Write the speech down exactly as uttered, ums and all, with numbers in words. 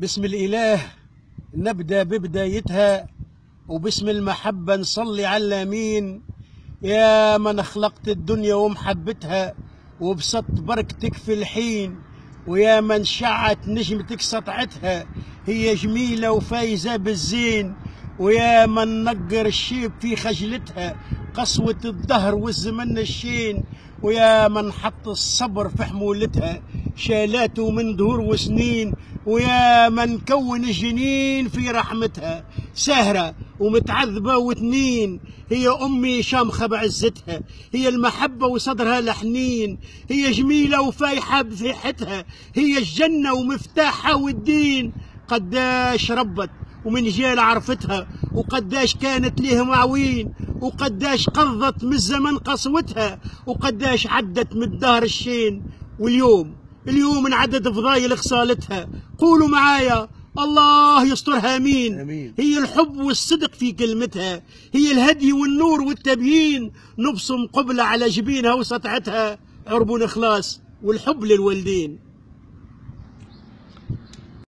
بسم الإله نبدأ ببدايتها، وباسم المحبة نصلي على الأمين. يا من خلقت الدنيا ومحبتها وبسط بركتك في الحين، ويا من شعت نجمتك سطعتها هي جميلة وفايزة بالزين، ويا من نقر الشيب في خجلتها قسوة الدهر والزمن الشين، ويا من حط الصبر في حمولتها شالاته من دهور وسنين، ويا من كون الجنين في رحمتها سهرة ومتعذبة وتنين. هي أمي شامخة بعزتها، هي المحبة وصدرها الحنين، هي جميلة وفايحة بفيحتها، هي الجنة ومفتاحها والدين. قداش ربت ومن جيل عرفتها، وقداش كانت ليه معوين، وقداش قضت من الزمن قسوتها، وقداش عدت من الدهر الشين. واليوم اليوم انعدد فضايل خصالتها. قولوا معايا الله يسترها امين. امين. هي الحب والصدق في كلمتها، هي الهدي والنور والتبيين، نبصم قبلة على جبينها وسطعتها، عرب الاخلاص والحب للوالدين.